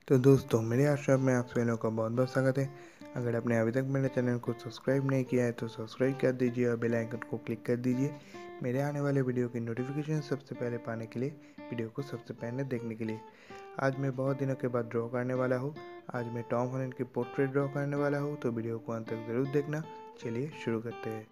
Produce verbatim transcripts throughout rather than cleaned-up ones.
तो दोस्तों, मेरे आश्रम में आप सभी लोगों का बहुत बहुत स्वागत है। अगर आपने अभी तक मेरे चैनल को सब्सक्राइब नहीं किया है तो सब्सक्राइब कर दीजिए और बेल आइकन को क्लिक कर दीजिए मेरे आने वाले वीडियो की नोटिफिकेशन सबसे पहले पाने के लिए, वीडियो को सबसे पहले देखने के लिए। आज मैं बहुत दिनों के बाद ड्रॉ करने वाला हूँ। आज मैं टॉम हॉलैंड की पोर्ट्रेट ड्रॉ करने वाला हूँ, तो वीडियो को अंत तक ज़रूर देखना। चलिए शुरू करते हैं।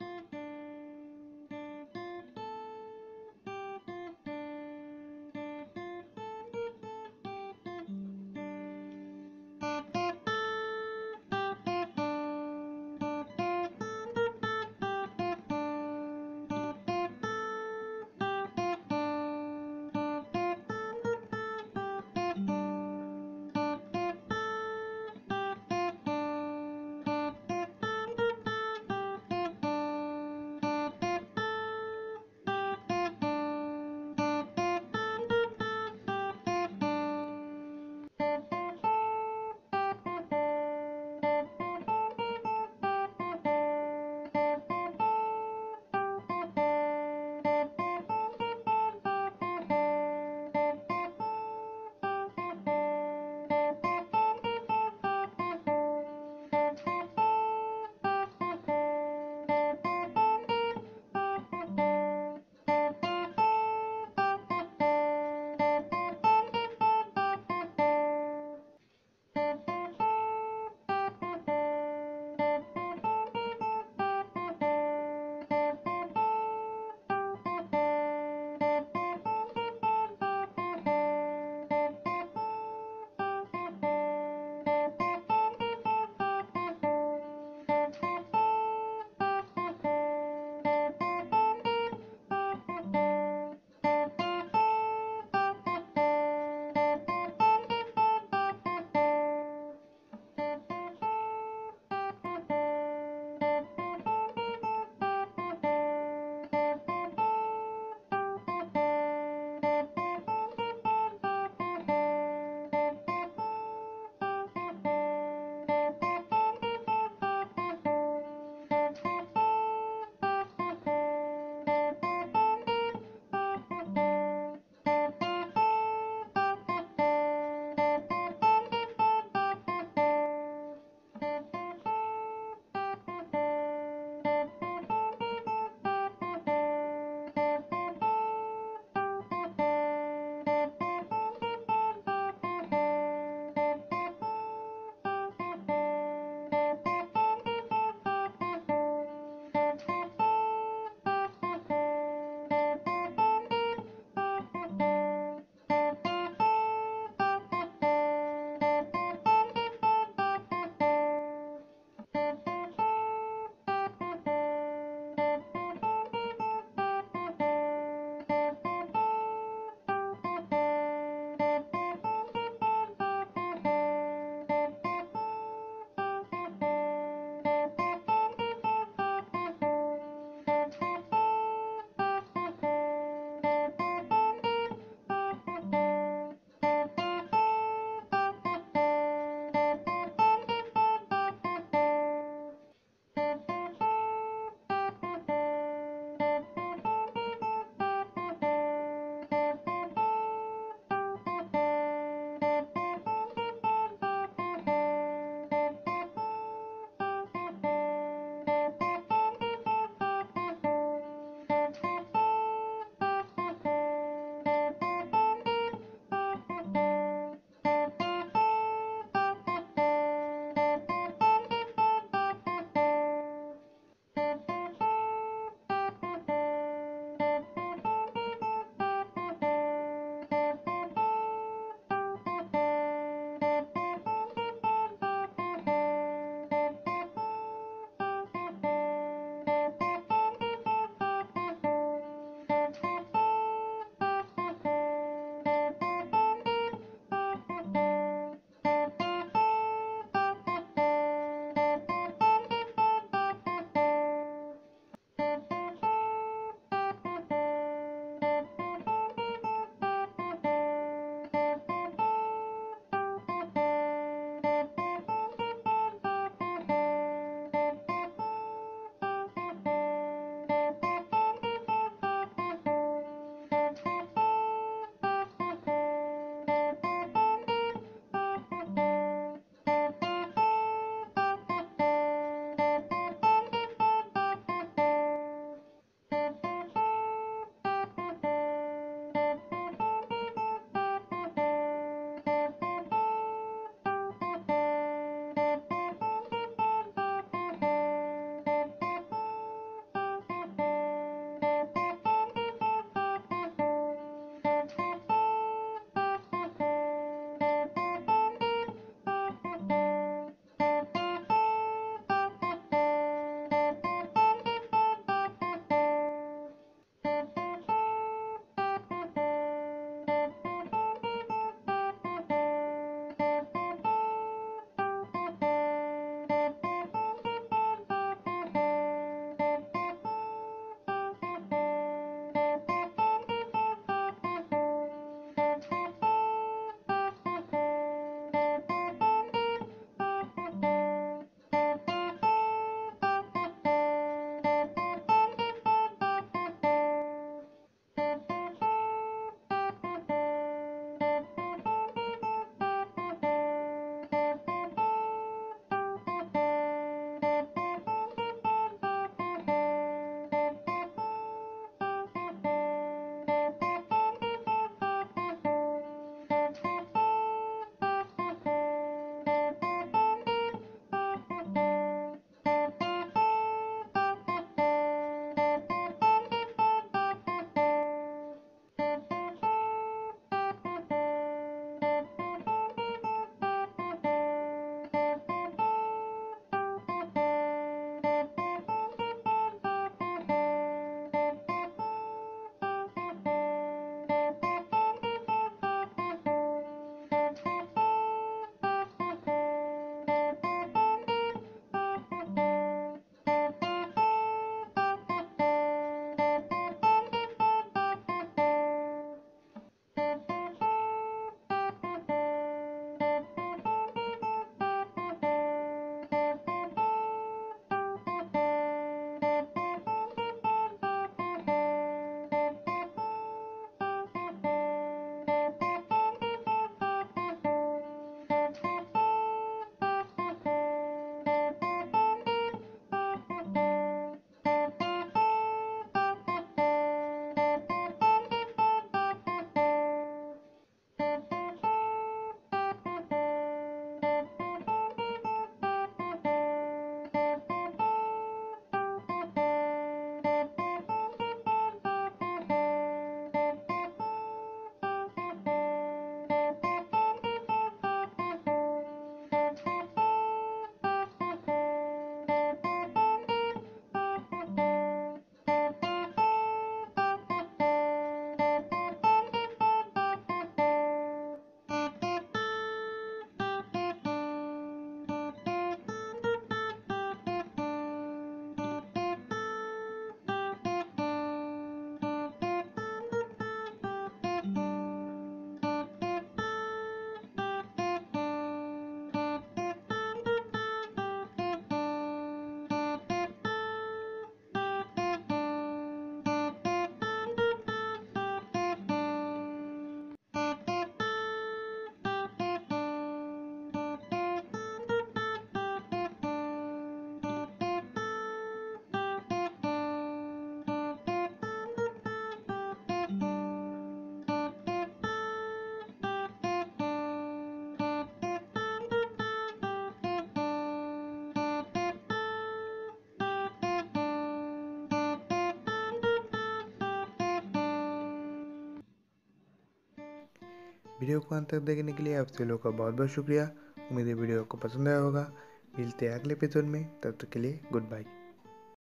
वीडियो को अंत तक देखने के लिए आप सभी लोगों का बहुत बहुत शुक्रिया। उम्मीद है वीडियो को पसंद आया होगा। मिलते हैं अगले एपिसोड में, तब तक के लिए गुड बाय।